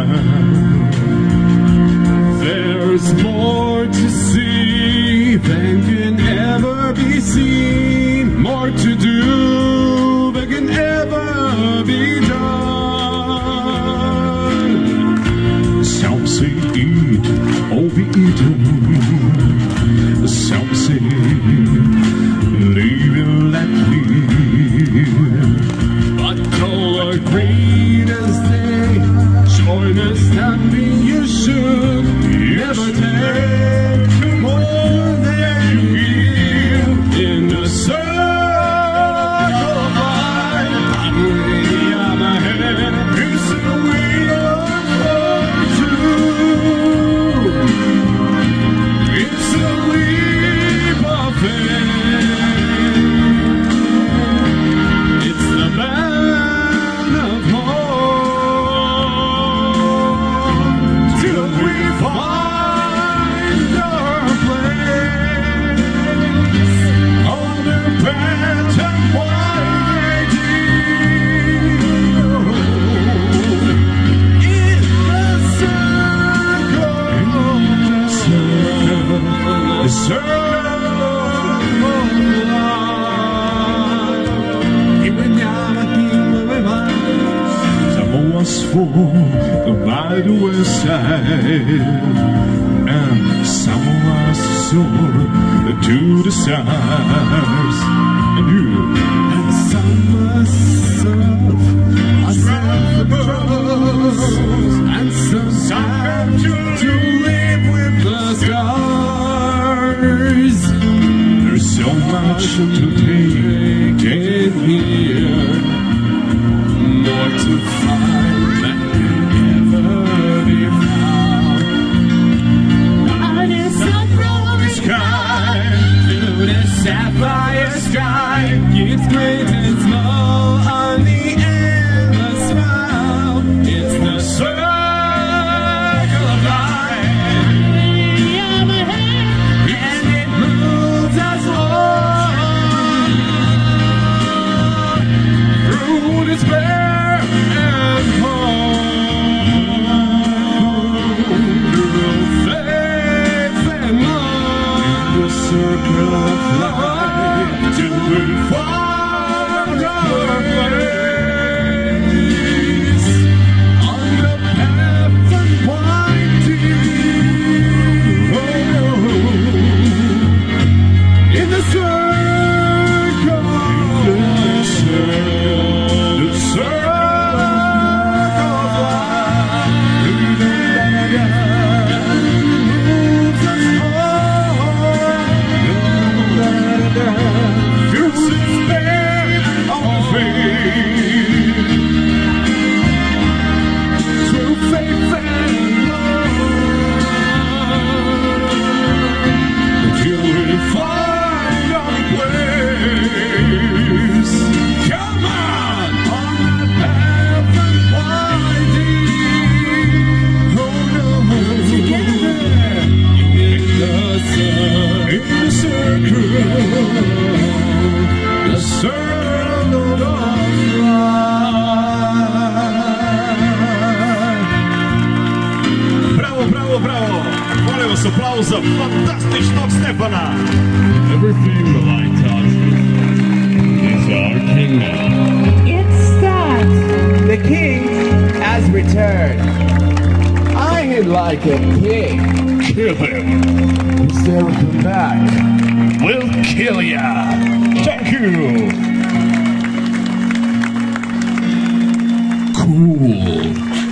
There's more to see than can ever be seen, more to do than can ever be done. Some say eat or be eaten, some say live and let live, but all agree as they join us standing. You should never take more than you give in the circle of life. I'm way on my head, it's a way of two. It's a leap of faith. It's the band of hope till we find our place on the path and winding in the circle of life. Some of us fall by the wayside, and some of us soar to the stars. And you, and some of us serve and some have to live with the stars. There's so much to take in here, more to find than can ever be found. It's up from the sky to the sapphire sky. It's great and small on the endless smile. It's the circle of life, and it moves us on through despair and hope, through faith and love. In the circle of life, till we find our place on the path and winding road. In the circle, the circle of life, moves us on through despair of faith, through faith and love, till we find our place. Come on the path and winding. Oh no, together in the circle, the circle of life. Bravo, bravo, bravo! Molim vas aplauz za fantastičnog Stefana! Everything the light touches is our kingdom. It starts. The king has returned. I him like a king. Kill him. Instead of come back. We'll kill ya. Thank you. Cool.